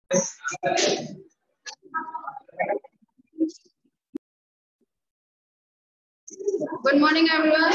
Good morning, everyone.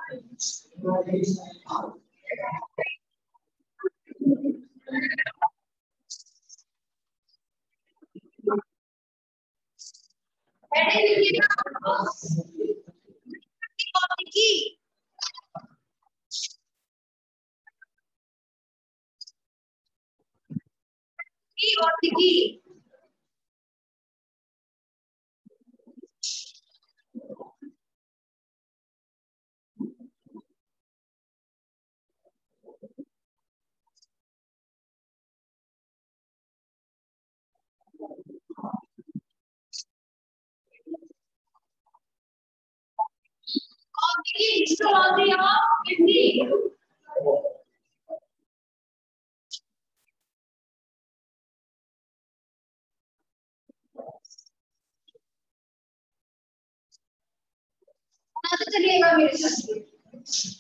चलिएगा मेरे साथ।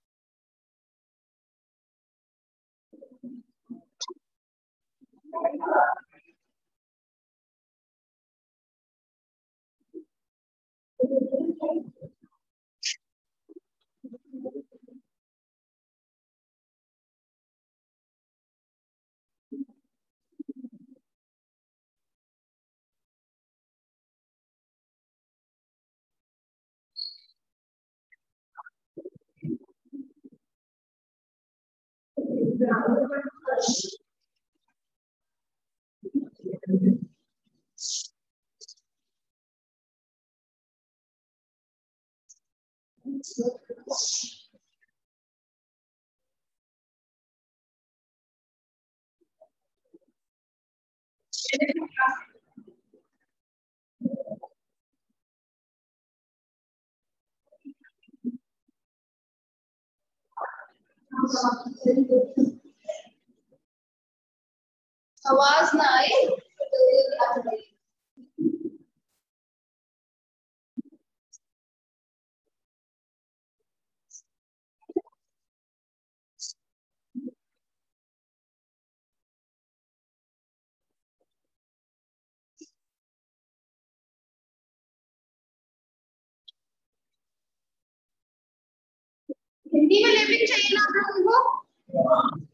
आवाज ना आए हिंदी में लिपिंग चाहिए ना आप लोगों को।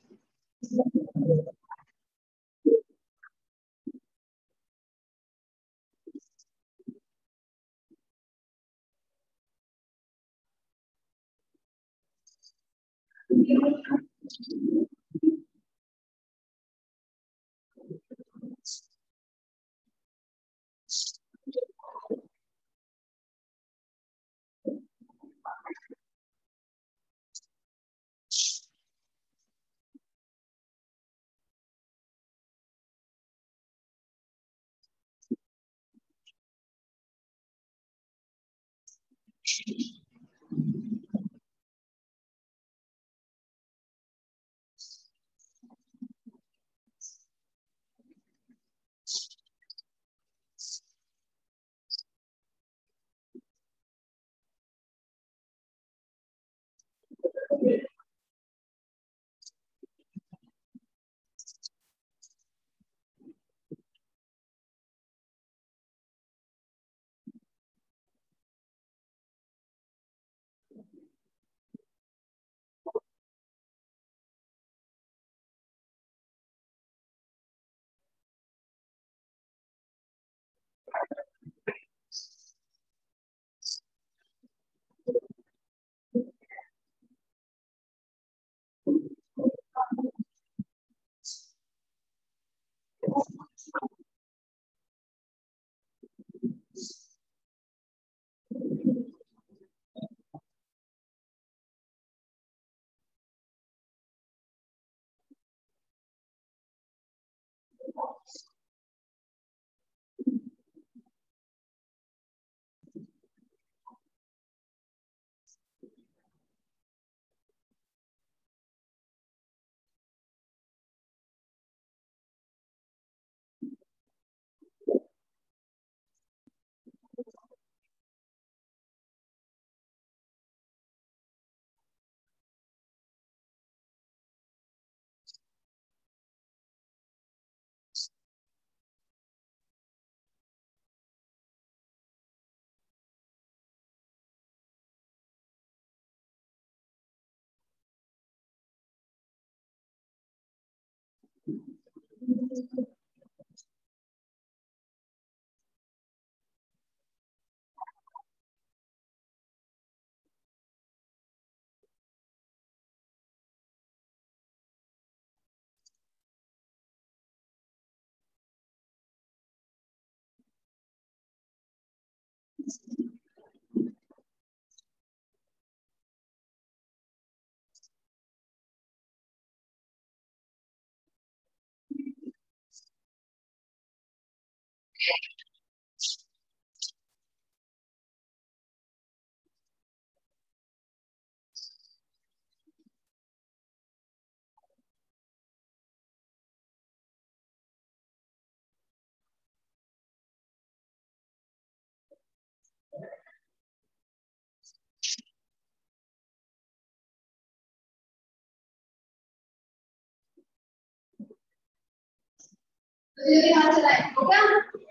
हाथ चलाए हो गया।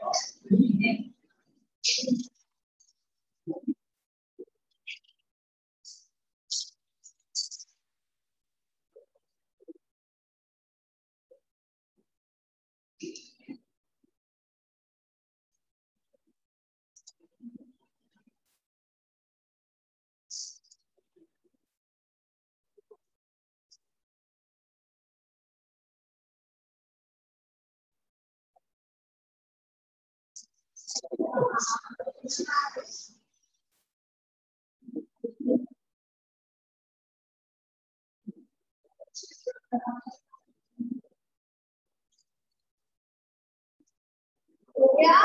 हो गया।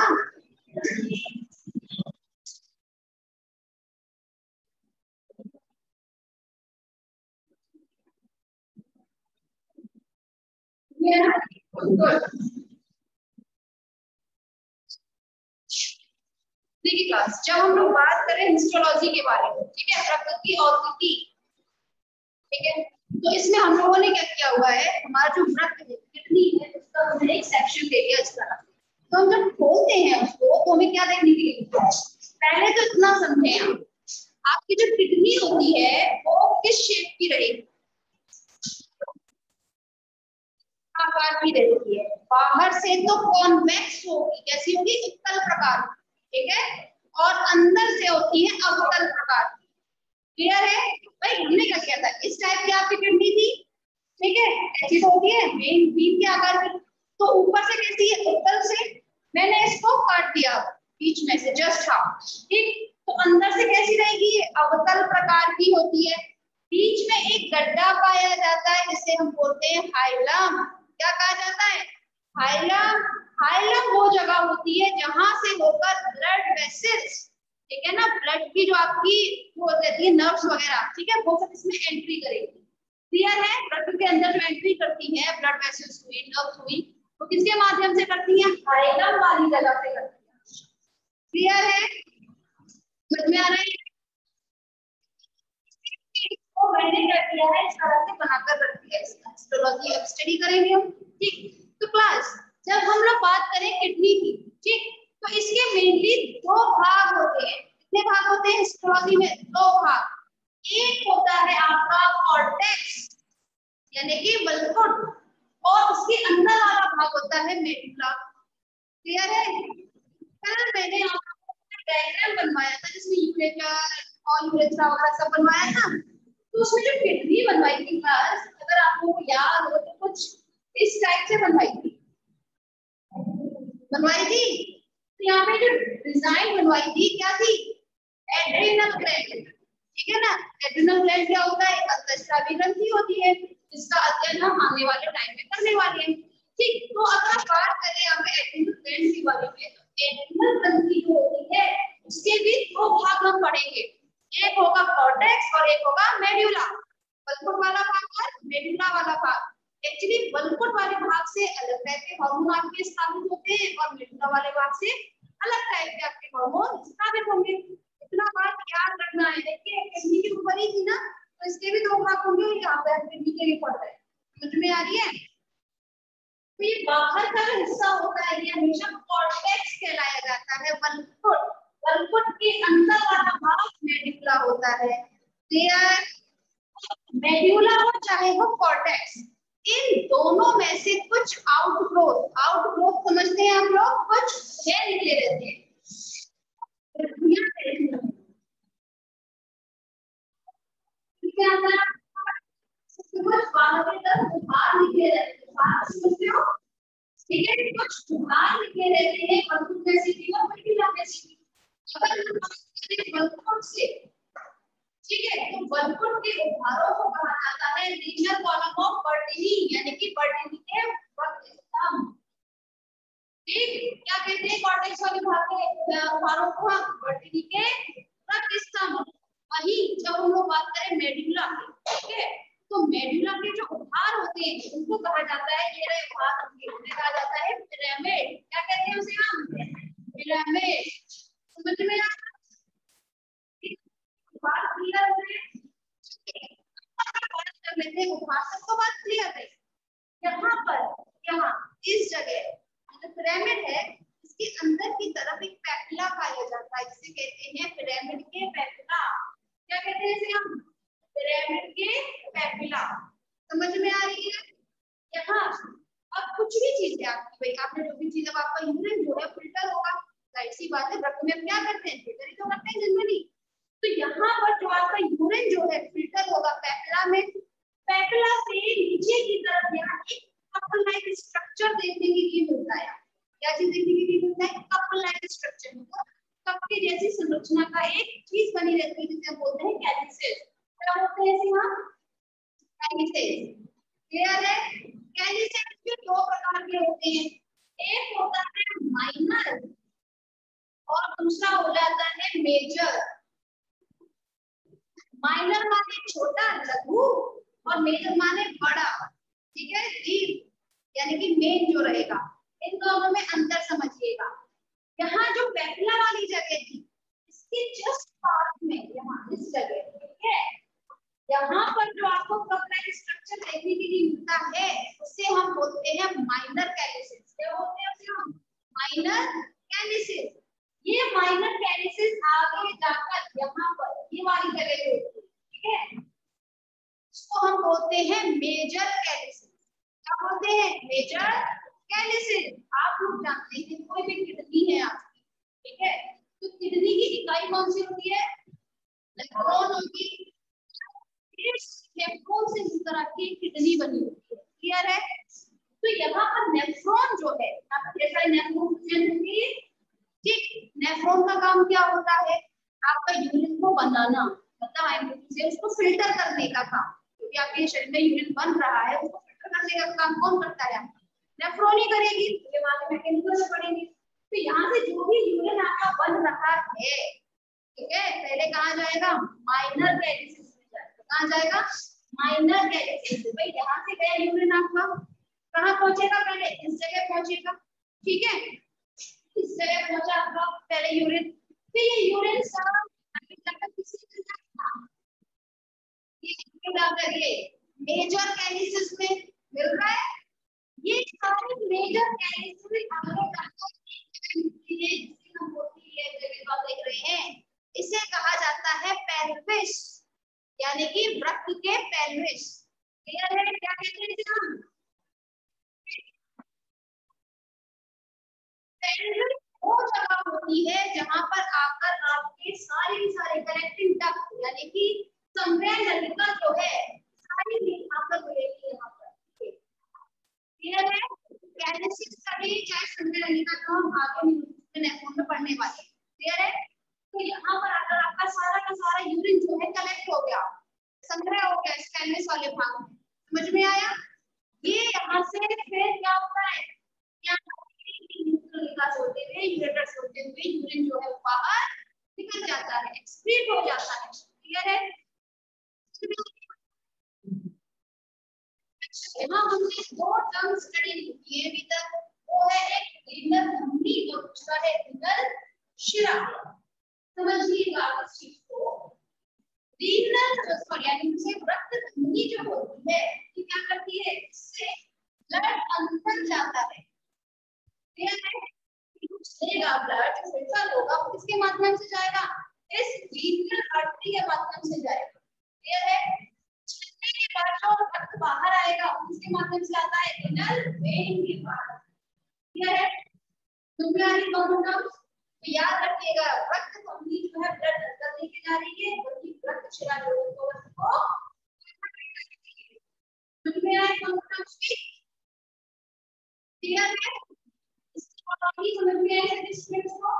देखिए क्लास, जब हम लोग बात करें हिस्टोलॉजी के बारे में, ठीक है, प्रकृति और विधि, ठीक है, तो इसमें हम लोगों ने क्या किया हुआ है, हमारा जो वृत्त है, किडनी है, उसका हमने एक सेक्शन ले लिया इस तरह। तो हम जब खोलते हैं उसको तो हमें क्या देखने के लिए मिलता है, पहले तो इतना समझे आपकी जो किडनी होती है वो किस शेप की रहेगी, आकार की रहती है। बाहर से तो कॉन्वेक्स होगी, कैसी होगी, उत्तल प्रकार, ठीक है, और अंदर से होती है अवतल प्रकार। क्लियर है भाई, हमने क्या किया था, इस टाइप की आपकी किडनी थी, ठीक है, ऐसी तो होती है मेन बीन के आकार की, तो ऊपर से कैसी है, उत्तल से। मैंने इसको काट दिया बीच में से जस्ट हाफ, ठीक, तो अंदर से कैसी रहेगी, अवतल प्रकार की होती है। बीच में एक गड्ढा पाया जाता है जिसे हम बोलते हैं हाइलम। क्या कहा जाता है, हाइलम। हाइलम वो जगह होती है जहां से होकर ब्लड वेसल्स, ठीक है ना, ब्लड की जो आपकी वो रहती है नर्व्स वगैरह, ठीक है, वो सब इसमें एंट्री करेगी। क्लियर है, ब्लड के अंदर जो एंट्री करती है, ब्लड वेसल्स हुई, नर्व्स हुई, तो किसके माध्यम से करती है, हाइलम वाली जगह से करती है। क्लियर है, समझ में आ रहा है, तो मैंने क्या किया है, इस तरह से बनाकर रखी है। हिस्टोलॉजी अब स्टडी करेंगे हम, ठीक। तो क्लास, जब हम लोग बात करें किडनी की, ठीक, तो इसके मेनली दो भाग होते हैं। कितने भाग होते हैं हिस्टोलॉजी में, दो भाग। एक होता है आपका कॉर्टेक्स, यानी कि वल्कुट, और उसके अंदर वाला भाग होता है मेडुला। क्लियर है, कल मैंने आपको डायग्राम बनवाया था जिसमें यूरेटर और यूरेथ्रा वगैरह सब बनवाया था, तो उसमें जो किडनी बनवाई थी क्लास, अगर आपको याद हो तो कुछ इस टाइप से बनवाई थी, बनवाई थी। तो यहाँ पे जो डिजाइन बनवाई थी क्या थी, एड्रिनल ग्लैंड, ठीक है ना। एड्रिनल ग्लैंड क्या होता है, अंतःस्रावी ग्रंथि होती है, जिसका अध्ययन हम आने वाले टाइम में करने वाले हैं, ठीक। तो अगर आप बात करें यहाँ पे एड्रिनल ग्लैंड के बारे में, तो एड्रिनल ग्रंथि जो होती है उसके भी दो भाग हम पढ़ेंगे, एक होगा कॉर्टेक्स और एक होगा मेड्यूला। वल्कुट वाला भाग और मेडुला वाला भाग। एक्चुअली वल्कुट वाले भाग से अलग टाइप के हार्मोन आपके स्थापित होते हैं और मेडुला वाले भाग से अलग टाइप के आपके हार्मोन स्थापित होंगे। इतना बात याद रखना है। देखिए किडनी के ऊपर ही थी ना, तो इसके भी दो भाग होंगे और यहाँ पे किडनी के भी पड़ रहे हैं, समझ में आ रही है। तो ये बाहर का जो हिस्सा होता है ये हमेशा कॉर्टेक्स कहलाया जाता है। वल्कुट, वल्कुट के अंदर वाला भाग मेडुला होता है। क्लियर, मेड्यूला हो चाहे हो कॉर्टेक्स, इन दोनों में से कुछ आउटग्रोथ समझते हैं आप लोग, कुछ ये निकले रहते हैं। कुछ बाहर की तरफ बाहर निकले रहते हैं, बाहर समझते हो, ठीक है, कुछ बाहर निकले रहते हैं वर्तुल जैसी थी और पेंडुलम जैसी थी। अगर वर्तुल से, ठीक है, तो वर्तुल के उभारों को कहा जाता है लीनियर कॉलम ऑफ बर्टनी, यानी कि बर्टनी के वक्र स्तंभ। ठीक, क्या कहते हैं कॉर्टेक्स वाले भाग के उभारों को हम बर्टनी के वक्र स्तंभ। वही जब हम लोग बात करें मेडुला की, ठीक है, तो मेडुला के जो उभार होते हैं उनको कहा जाता है, ये रहे उभार, उन्हें कहा जाता है पिरामिड। क्या कहते हैं उसे हम? पिरामिड। समझ में आ रहा है? बात क्लियर हो रही है? बात कर लेते हैं, उभार तक तो बात क्लियर है। यहाँ पर, यहाँ इस जगह जो पिरामिड है इसके अंदर की तरफ एक पैपिला पाया जाता है, जिसे कहते हैं पिरामिड के पैपिला। क्या कहते हैं इसे हम? पिरामिड के पैपिला। समझ में आ रही है? यहाँ अब कुछ भी चीज है आपकी, भाई आपने जो भी चीज, अब आपका यूरिन जो है फिल्टर होगा, जाहिर सी बात है, रक्त में क्या करते हैं, फिल्टर ही तो करते हैं जनरली। तो यहाँ पर जो आपका यूरिन जो है फिल्टर होगा पैपिला में, पैपिला से नीचे की तरफ यहाँ एक कप लाइक स्ट्रक्चर देखने के लिए मिलता है। क्या चीज देखने के लिए मिलता है? कप लाइक स्ट्रक्चर, कप के जैसी संरचना का एक चीज बनी रहती है जिसे हम बोलते हैं कैलिसेस। क्या बोलते हैं इसे हम? कैलिसेस। क्लियर है? कैलिसेस के दो प्रकार के होते हैं, एक होता है माइनर और दूसरा हो जाता है मेजर। माइनर माने छोटा लघु और मेजर माने बड़ा, ठीक है, डीप यानी कि मेन जो रहेगा। इन दोनों में अंतर समझिएगा। यहाँ जो पैपिला वाली जगह थी इसके जस्ट पास में, यहाँ इस जगह, ठीक है, यहाँ पर जो आपको कप लाइक स्ट्रक्चर देखने के लिए मिलता है उसे हम बोलते हैं माइनर कैलिसेस। क्या बोलते हैं उसे हम? Minor calyces. ये माइनर कैलिसेस आगे जाकर यहाँ पर ये वाली जगह होती है, ठीक है, इसको हम बोलते हैं मेजर कैलिसेस। क्या बोलते हैं? Major calyces. आप लोग जानते हैं कोई भी किडनी है आपकी, ठीक है, तो किडनी की इकाई कौन सी होती है? नेफ्रॉन होगी। नेफ्रॉन से इस तरह की किडनी बनी होती है। क्लियर है? तो यहाँ पर नेफ्रॉन जो है, जैसा नेफ्रॉन, ठीक, नेफ्रॉन का काम क्या होता है? आपका यूरिन को बनाना, मतलब से उसको फिल्टर करने का काम, क्योंकि आपके शरीर में यूरिन बन रहा है, उसको फिल्टर करने का काम कौन करता है? नेफ्रॉन ही करेगी। ये बात मैकेनिकल में पढ़ेंगे। तो यहाँ से जो भी यूरिन आपका बन रहा है, ठीक है, पहले कहाँ जाएगा? माइनर कैलिसेस में जाएगा। कहाँ जाएगा? Minor calyces. भाई यहाँ से गया यूरिन आपका, कहाँ पहुंचेगा? पहले इस जगह पहुंचेगा, ठीक है, इस जगह पहुंचा आपका पहले यूरिन, फिर ये यूरिन सब ये मेजर कैलिसेस में मिल रहा है। ये सारे मेजर कैलिसेस आगे हम देख रहे हैं, इसे कहा जाता है पेल्विस, यानी कि वृक्क के पेल्विस। क्लियर है? क्या कहते हैं इसे हम? पेल्विस वो जगह होती है जहां पर आकर आपके सारे कनेक्टिंग डक्ट, यानी कि संवहन नलिका जो है सारी आकर मिलेगी यहाँ पर। क्लियर है? कैलिसेस का भी चाहे संवहन नलिका जो हम आगे नेफ्रॉन में पढ़ने वाले। क्लियर है? तो यहाँ पर आकर आपका सारा का सारा यूरिन जो है कलेक्ट हो गया, संग्रह हो गया इस कैलिस वाले भाग में। समझ में आया? ये यहाँ से फिर क्या होता है? होते हुए यूरेटर्स होते हुए यूरिन जो है बाहर निकल जाता है, एक्सक्रीट हो जाता है। क्लियर है? यहाँ हमने दो टर्म स्टडी किए अभी तक, वो है एक रीनल धमनी और दूसरा है रीनल शिरा। समझिएगा इस चीज को। रीनल सॉरी यानी कि रक्त धमनी जो होती है ये क्या करती है? इससे ब्लड अंदर जाता है। क्लियर है? ब्लड जो फिल्टर होगा वो किसके माध्यम से जाएगा? इस रीनल आर्टरी के माध्यम से जाएगा। क्लियर है? जो रक्त बाहर आएगा उसके माध्यम से आता है एनल वेन के द्वारा। क्लियर है? तुम्हारी दोनों टर्म्स तो याद रखिएगा, रक्त धमनी जो है ब्लड अंदर लेके जा रही है, वही रक्त शिरा जो को तुम्हारी दोनों टर्म्स की क्लियर है? इसको समझ में आया स्टूडेंट्स को?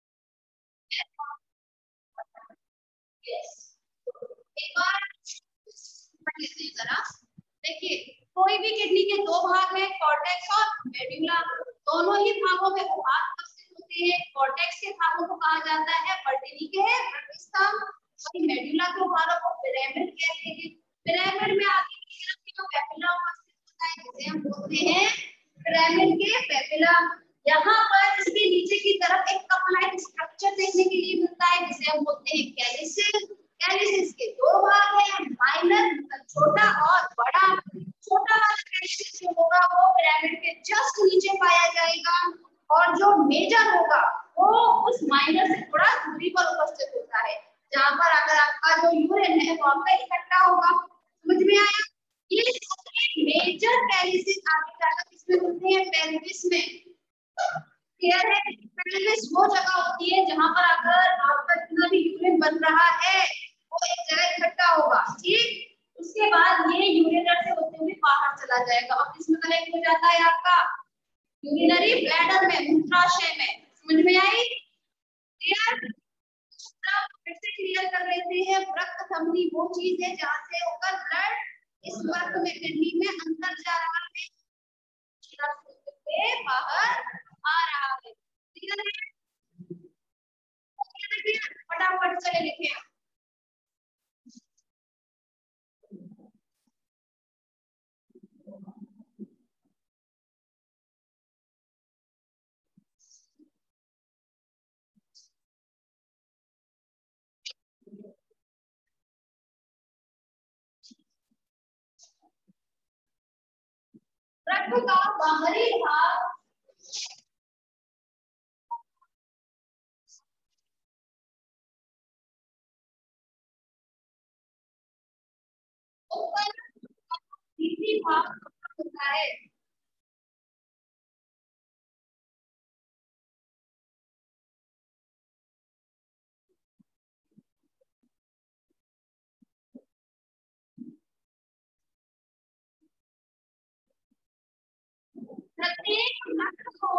यस। एक बार जरा देखिए, कोई भी किडनी के दो भाग हैं, कॉर्टेक्स और मेडुला। दोनों ही भागों में उभार उपस्थित होते हैं। कॉर्टेक्स के भागों को कहा जाता है पर्टिनी के ब्रह्मस्तंभ, और मेडुला के उभारों को पिरामिड कहते हैं। पिरामिड में आगे की तरफ जो पेपिला उपस्थित होता है जिसे हम बोलते हैं पिरामिड के पेपिला। यहाँ पर इसके नीचे की तरफ एक कप लाइक स्ट्रक्चर देखने के लिए मिलता है जिसे हम बोलते हैं कैलिसिस। कैलिसिस के दो भाग हैं, माइनर मतलब छोटा और बड़ा। छोटा वाला कैलिसिस जो होगा वो पिरामिड के जस्ट नीचे पाया जाएगा, और जो मेजर होगा वो उस माइनर से थोड़ा दूरी पर उपस्थित होता है, जहां पर अगर आपका जो यूरिन है वो आपका इकट्ठा होगा। समझ में आया? ये मेजर कैलिसिस आगे जाकर किसमें होते हैं? पेल्विस में। क्लियर है? पेल्विस वो जगह होती है जहां पर अगर आपका जितना भी यूरिन बन रहा है वो एक जगह इकट्ठा होगा। ठीक, उसके बाद ये यूरिनर से होते हुए बाहर चला जाएगा और किसमें कलेक्ट हो जाता है? आपका यूरिनरी ब्लैडर में, मूत्राशय में। समझ में आई? क्लियर? फिर से क्लियर कर लेते हैं, रक्त धमनी वो चीज है जहां से होकर ब्लड इस वर्ग में किडनी में अंदर जा रहा है, बाहर आ रहा है। क्लियर है? फटाफट चले लिखे। रक्त का बाहरी भाग ऊपर भीतरी भाग होता है। प्रत्येक नट को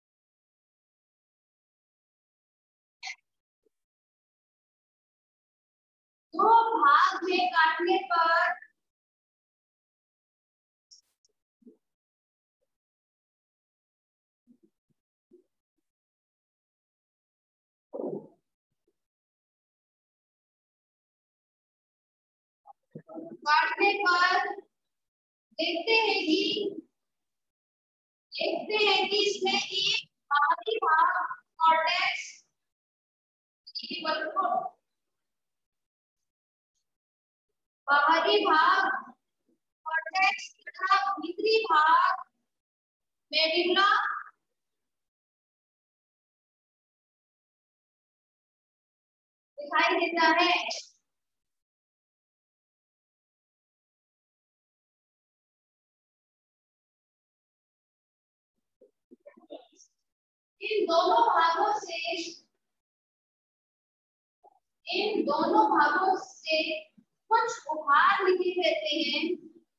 दो भाग में काटने पर देखते हैं कि इसमें एक बाहरी भाग कॉर्टेक्स बाहरी भाग कॉर्टेक्स तथा भीतरी भाग मेडुला दिखाई देता है। इन दोनों भागों से इन दोनों भागों से कुछ उभार निकल रहते हैं,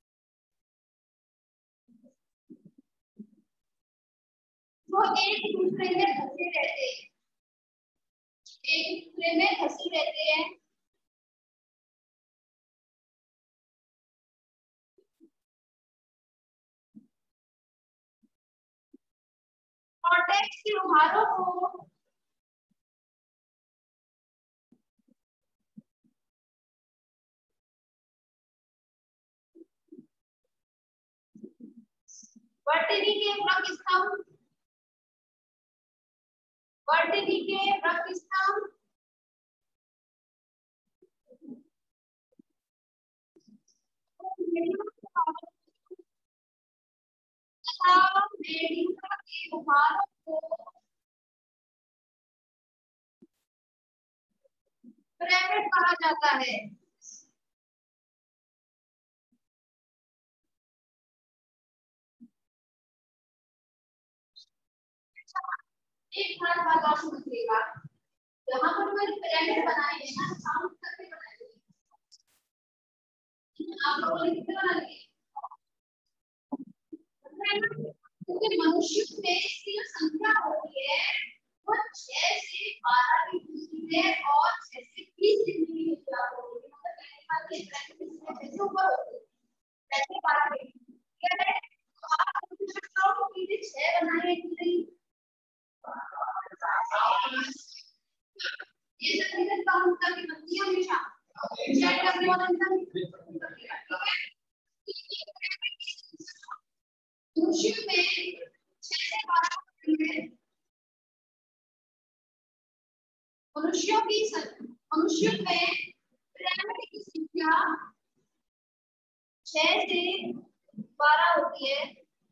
जो एक दूसरे में फंसे रहते हैं, एक दूसरे में फंसे रहते हैं। कॉर्टेक्स के उभारों को वर्टिनी के वृक्क स्तंभ तथा मेडुला के उभारों को पिरामिड कहा जाता है। एक बात और सुनिएगा, यहाँ पर मैंने पिरामिड बनाई है ना, काउंट करके बनाई है। आप लोगों ने कितना बना लिए? क्योंकि मनुष्य में इसकी जो संख्या होती है वो 6 से 12 की होती है और 6 से 20 की होती है। मतलब पहली बात ये पिरामिड में जैसे ऊपर होती है वैसे बात है, क्या है? तो आप पूछ सकते हो कि ये 6 बनाए हैं कि नहीं। ये सब चीजें काउंट करके बनती है हमेशा, चेक करने वाला इंसान ठीक है। मनुष्य में 6 से 12 मनुष्यों की मनुष्य में पिरामिड की संख्या 6 से 12 होती है।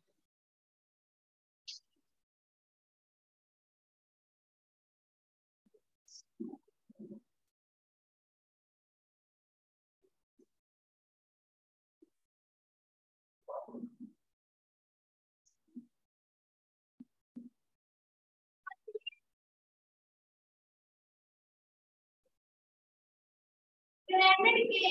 पिरामिड के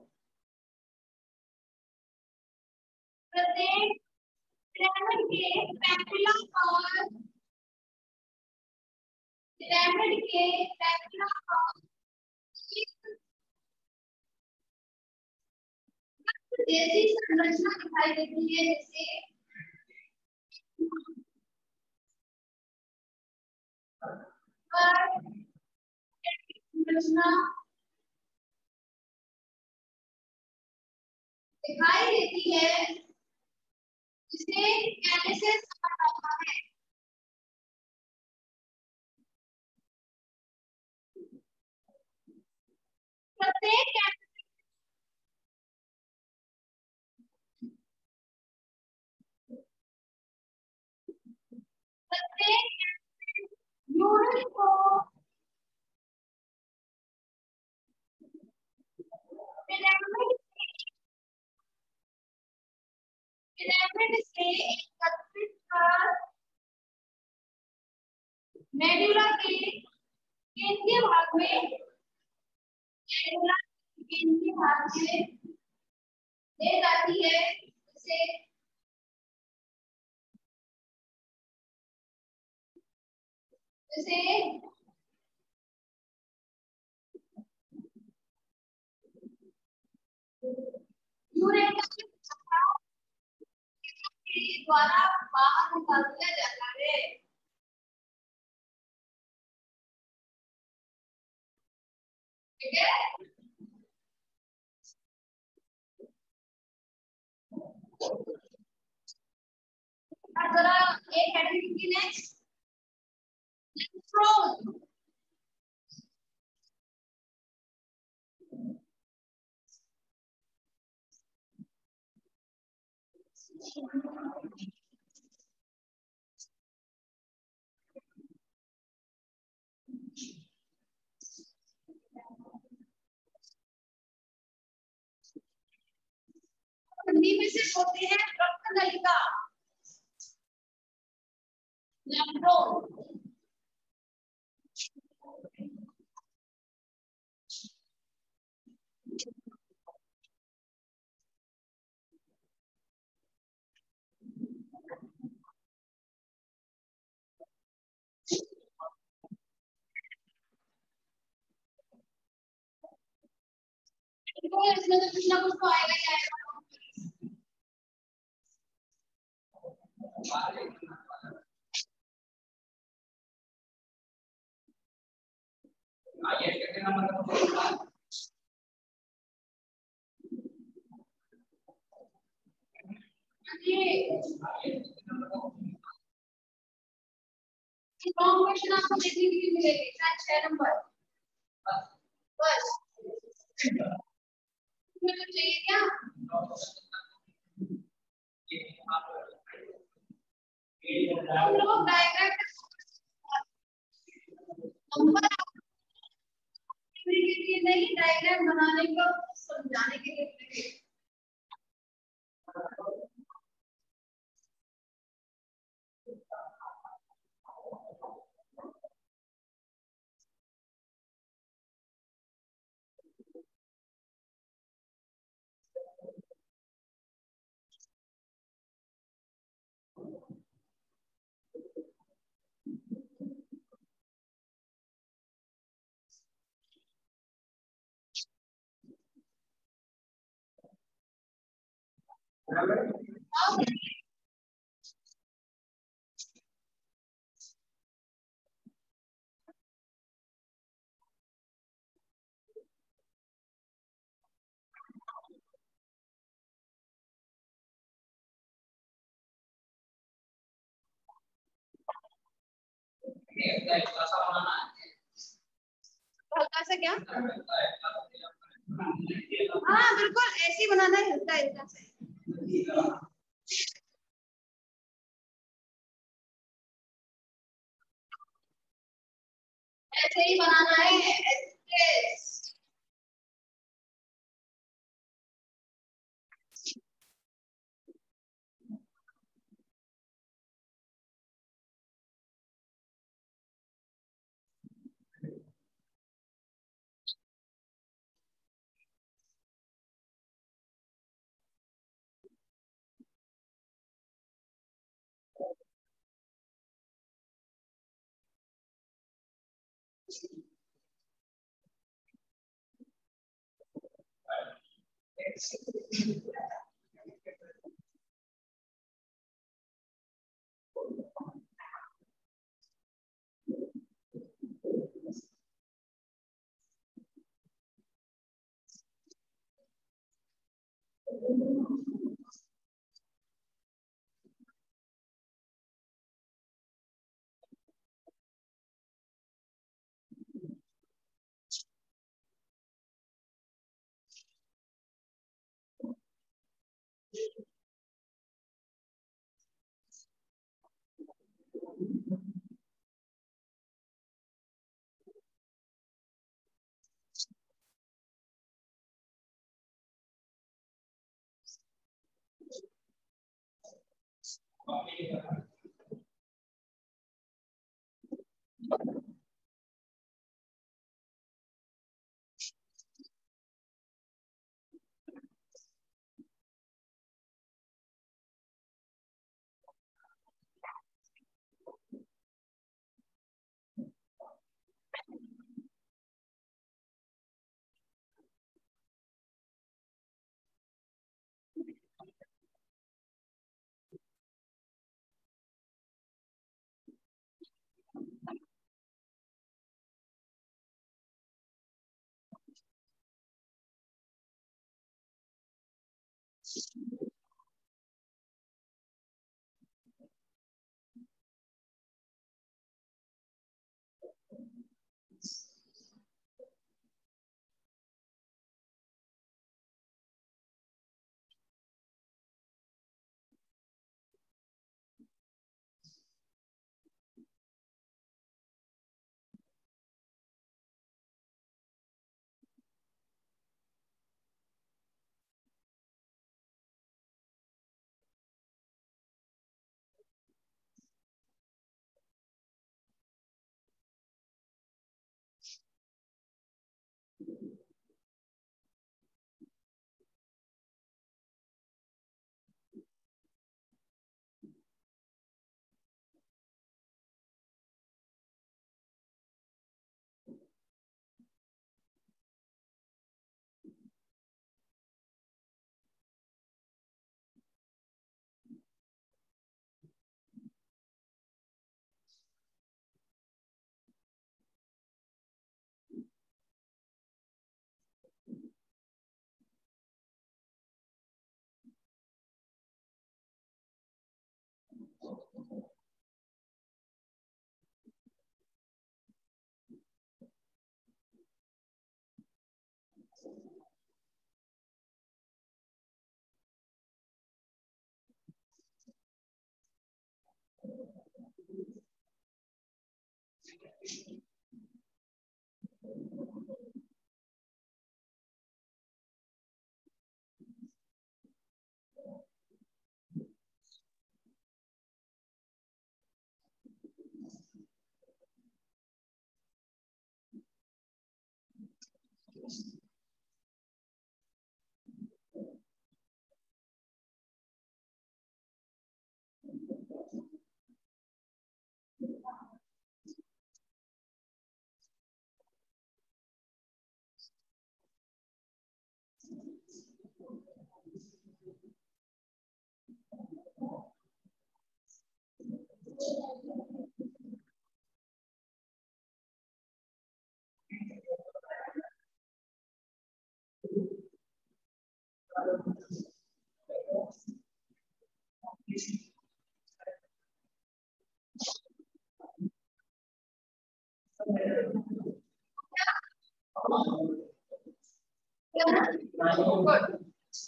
प्रत्येक पिरामिड के पैपिला और पिरामिड के पैपिला और जैसी संरचना दिखाई देती है, जैसे संरचना दिखाई देती है जिसे कैलिसेस कहा जाता है। प्रत्येक यूनिट को पिरामिड से एकत्रित कर मेडुला के केंद्रीय भाग में ले जाती है, इसे द्वारा बाहर निकाल दिया जाता है। ठीक है, जरा एक एक्टिविटी नेक्स्ट इलेक्ट्रॉन। हिंदी में से होते हैं रक्त नलिका इलेक्ट्रॉन। इसमें तो कुछ ना कुछ तो आएगा ही आएगा। क्वेश्चन आपको देखने के लिए मिलेगी, शायद 6 नंबर बस। इसमें तो चाहिए क्या? हम लोग डायग्राम नंबर के लिए नहीं, डायग्राम बनाने को समझाने के लिए। हाँ, हल्का सा क्या? हाँ बिल्कुल ऐसे ही बनाना है, हल्का हल्का से। ऐसे ही बनाना है, ऐसे। गुड।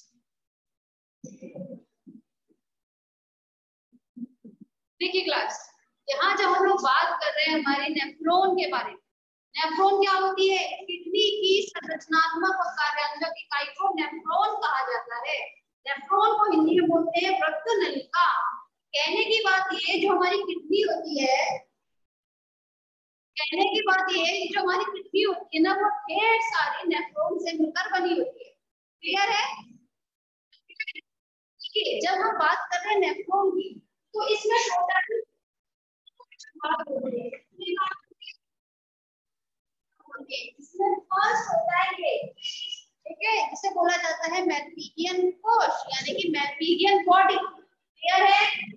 देखिए क्लास, यहाँ जब हम लोग बात कर रहे हैं हमारे नेफ्रॉन के बारे में, नेफ्रॉन क्या होती है? किडनी की संरचनात्मक और कार्यात्मक इकाई को नेफ्रॉन कहा जाता है। नेफ्रॉन को हिंदी में बोलते हैं रक्त नलिका। कहने की बात ये, जो हमारी किडनी होती है, कहने की बात ये, जो हमारी किडनी होती है ना, वो ढेर सारी नेफ्रॉन से मिलकर बनी होती है। क्लियर है? देखिए, जब हम बात कर रहे हैं नेफ्रॉन की, तो इसमें टोटल इसमें फर्स्ट होता है ये, ठीक है, जिसे बोला जाता है मैल्पिगियन कोश, यानी कि मैल्पिगियन बॉडी। क्लियर है?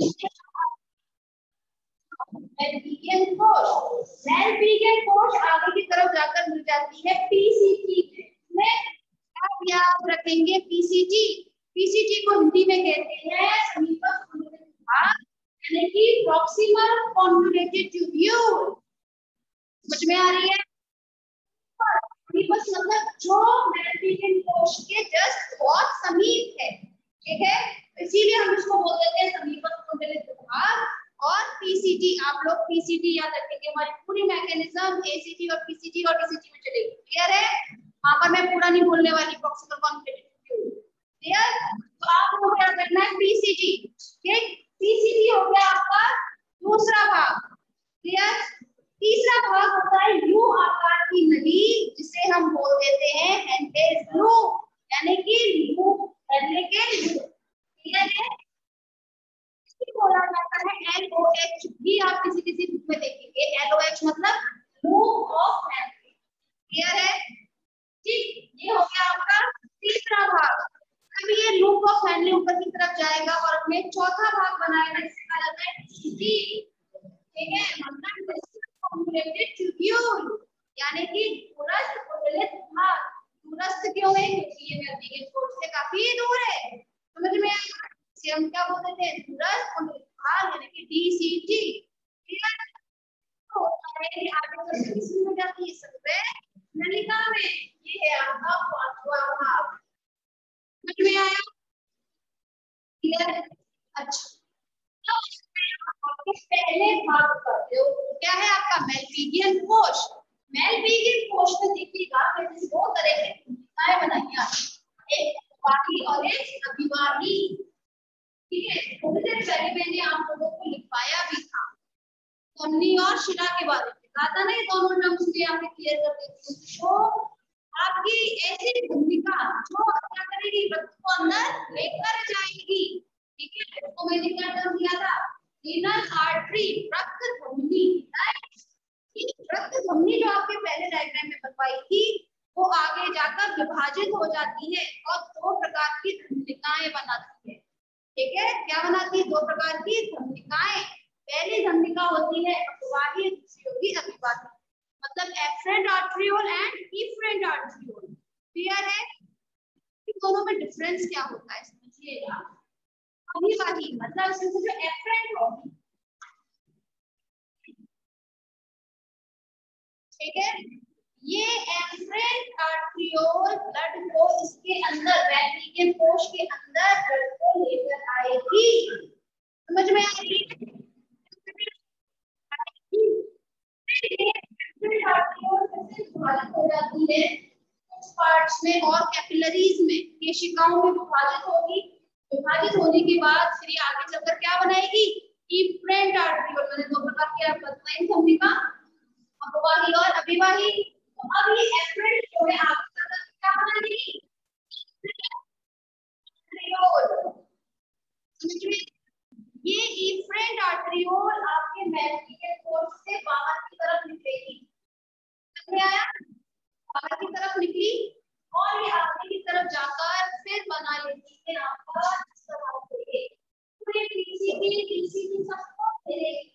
मैल्पिगियन कोश, मैल्पिगियन कोश आगे की तरफ जाकर मिल जाती है पीसीटी में। आप याद रखेंगे पीसीटी, पीसीटी को हिंदी में कहते हैं समीपस्थ कॉन्जुगेट भाग, यानी कि प्रॉक्सिमल कॉन्जुगेटेड ट्यूब्यूल। समझ में आ रही है? बस मतलब जो मैल्पिगियन कोश के जस्ट बहुत समीप है, ठीक है, इसीलिए हम इसको बोल देते हैं समीपस्थ कॉन्जुगेट भाग। और पीसीटी, आप लोग पीसीटी याद रखेंगे, हमारी पूरी मैकेनिज्म एसीटी और पीसीटी और डीसीटी में चलेगी। क्लियर है? वहां पर मैं पूरा नहीं बोलने वाली, प्रॉक्सिमल कॉन्जुगेटेड ट्यूब्यूल। क्लियर? तो आप लोगों को याद रखना है पीसीटी। ठीक, पीसीटी हो गया आपका दूसरा भाग। क्लियर? तीसरा भाग होता है यू आकार की नली, जिसे हम बोल देते हैं हेंडेल्स लूप, यानी कि लूप हेंडेल लूप। क्लियर है? बोला जाता है एलओएच भी, आप किसी किसी बुक में देखेंगे एलओएच मतलब लूप ऑफ हेंडेल। क्लियर है? ठीक, ये हो गया आपका तीसरा भाग। अब ये लूप ऑफ हेनले ऊपर की तरफ जाएगा और अपने चौथा भाग बनाएगा, जिसे कहा जाता है डी। ठीक है, मतलब कॉन्जुगेटेड ट्यूब्यूल, यानी कि दूरस्थ कोशिका भाग। दूरस्थ क्यों है? क्योंकि ये मैल्पिगियन कोश से काफी दूर है। समझ में आया? इसे हम क्या बोलते हैं? दूरस्थ कोशिका भाग, यानी कि डीसीटी। ठीक है, तो आगे चलकर किसमें जाती है? संवेग नलिका में। ये है आपका पांचवा भाग। समझ में आया? क्लियर? अच्छा, आपके पहले भाग करते हो, क्या है आपका? मैल्पिगियन कोश। मैल्पिगियन कोश में देखिएगा मैंने दो तरह के कोशिकाएं बनाई हैं, एक वाही और एक अभिवाही। ठीक है, थोड़ी देर पहले मैंने आप लोगों को लिखवाया भी था, कमनी और शिला के बारे में कहा था ना, ये दोनों टर्म्स भी आपने क्लियर कर देती हूँ। तो आपकी ऐसी भूमिका जो क्या करेगी? रक्त को अंदर लेकर जाएगी। ठीक है, इसको मैंने क्या टर्म दिया था? रीनल आर्टरी, रक्त धमनी। रक्त धमनी जो आपके पहले डायग्राम में बनवाई थी, वो आगे जाकर विभाजित हो जाती है और दो प्रकार की धमनिकाएं बनाती है। ठीक है, क्या बनाती है? दो प्रकार की धमनिकाएं। पहली धमनिका होती है अपवाही, दूसरी होगी अभिवाही, मतलब afferent arteriole and efferent arteriole. Clear है? इन दोनों में डिफरेंस क्या होता है समझिएगा। अभिवाही मतलब इसमें जो एफरेंट होगी, ठीक है, ये एफरेंट आर्टरियोल ब्लड को इसके अंदर, मैल्पिगियन कोश के अंदर ब्लड को लेकर आएगी। समझ में आएगी? विभाजित हो जाती है कुछ पार्ट्स में और कैपिलरीज में, केशिकाओं में विभाजित होगी। विभाजित होने के बाद फिर ये आगे चलकर क्या बनाएगी? Efferent arteriole. मैंने दो प्रकार की आप बताई भूमिका, अपवाही और अभिवाही। तो अब ये एफरेंट जो है आगे चलकर क्या बनाएगी? समझ में? ये इफरेंट आर्टरियोल आपके मैल्पिगियन कोश से बाहर की तरफ निकलेगी। समझ में आया? बाहर की तरफ निकली और ये आगे की तरफ जाकर फिर बना लेती है आपका इस तरह से पूरे पीसीटी सबको मिलेगी।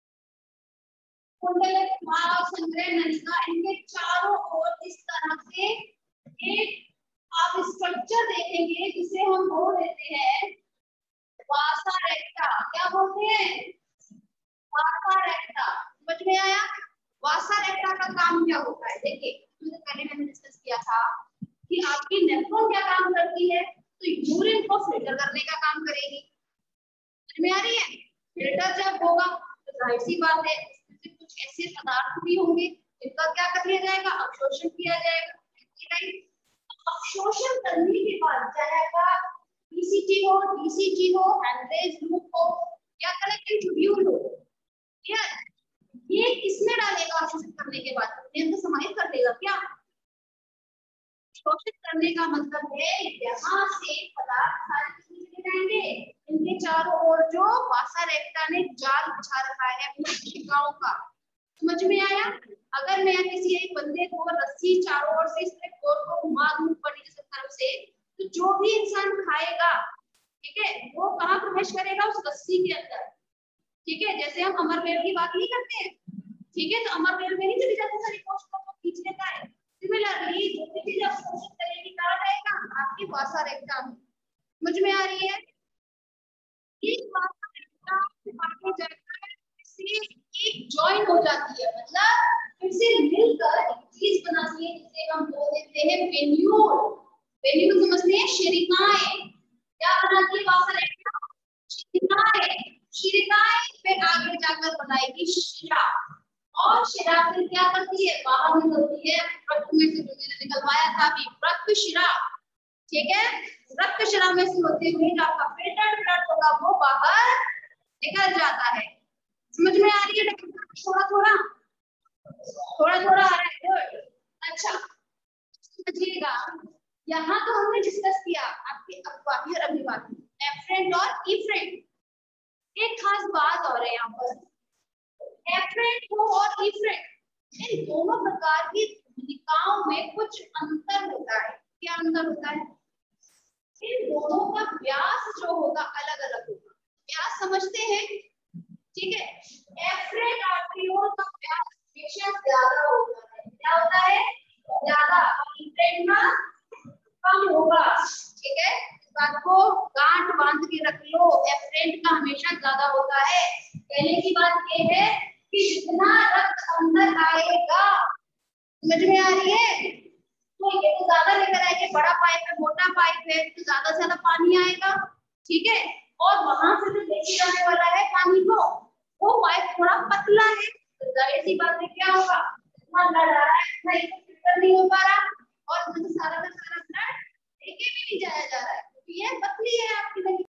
कुंडल भाग, संग्रह नलिका, इनके चारों ओर इस तरह से एक आप स्ट्रक्चर देखेंगे, जिसे हम बोल देते हैं वासा रेक्टा। क्या बोलते हैं? वासा रेक्टा। समझ में आया? वासा रेक्टा का काम क्या होता है? देखिए, पहले मैंने डिस्कस किया था कि आपकी नेफ्रॉन क्या काम करती है, तो यूरिन को फिल्टर करने का काम करेगी। समझ में आ रही है? फिल्टर जब होगा तो जाहिर सी बात है इसमें कुछ ऐसे पदार्थ भी होंगे जिनका क्या कर लिया जाएगा, अवशोषण किया जाएगा। अवशोषण करने के बाद जाएगा पीसीटी हो, डीसीटी हो, हैंड्रेज लूप हो या कलेक्टिंग ट्यूब्यूल हो, ये किसमें डालेगा अवशोषित करने के बाद? अपने अंदर समाहित कर देगा क्या? शोषित करने का मतलब है यहाँ से पदार्थ सारे किसमें चले जाएंगे, इनके चारों ओर जो वासा रेक्टा ने जाल बिछा रखा है अपनी कोशिकाओं का। समझ में आया? अगर मैं किसी एक बंदे को रस्सी चारों ओर से इस तरह गोल को घुमा दूं ऊपर नीचे सब तरफ से, तो जो भी इंसान खाएगा, ठीक है, वो कहाँ प्रवेश करेगा? उस रस्सी के अंदर। ठीक है, जैसे हम अमरवेल की बात नहीं करते हैं, ठीक है, तो अमरवेल में नहीं चली जाती सारी कोशिकाओं को खींच लेता है। सिमिलरली जो भी चीज आप कोशिश करेगी कहाँ रहेगा? आपकी वासा रेक्टा में। समझ में आ रही है? एक वासा रेक्टा से आगे जाकर एक जॉइन हो जाती है, मतलब फिर से मिलकर एक चीज बनाती है जिसे हम बोल देते हैं वेन्यूल। वेन्यूल समझते हैं? शिरिकाएं। क्या बनाती है वासा रेक्टा? शिरिकाएं। शिरिकाएं फिर आगे जाकर बनाएगी शिरा, और शिरा फिर क्या करती है? बाहर निकलती है रक्त में से, जो मैंने निकलवाया था अभी, रक्त शिरा। ठीक है, रक्त शिरा में से होते हुए जो आपका फिल्टर्ड ब्लड होगा वो बाहर निकल जाता है। समझ में आ रही है? थोड़ा थोड़ा थोड़ा थोड़ा आ रहा है। गुड, अच्छा समझिएगा। यहाँ तो हमने डिस्कस किया आपके अपवाही और अभिवाही, एफरेंट और इफरेंट। एक खास बात और है यहाँ पर, एफरेंट हो और इफरेंट, इन दोनों प्रकार की भूमिकाओं में कुछ अंतर होता है। क्या अंतर होता है? इन दोनों का व्यास जो होगा अलग अलग होगा। व्यास समझते हैं? ठीक है, एफरेंट आर्टरियोल का व्यास हमेशा ज्यादा होता है। क्या होता है? ज्यादा। इफरेंट का कम होगा। ठीक है, इस बात को गांठ बांध के रख लो, एफरेंट का हमेशा ज्यादा होता है। कहने की बात ये है कि जितना रक्त अंदर आएगा, समझ में आ रही है, तो ये तो ज्यादा लेकर आएंगे, बड़ा पाइप है, मोटा पाइप है, तो ज्यादा से ज्यादा पानी आएगा। ठीक है, और वहां से जो लेके जाने वाला है पानी को, वो पाइप थोड़ा पतला है, तो जाहिर सी बात है क्या होगा, इतना ब्लड आ रहा है, इतना फिल्टर नहीं हो पा रहा, और सारा का सारा ब्लड लेके भी नहीं जाया जा रहा है, क्योंकि ये पतली है आपकी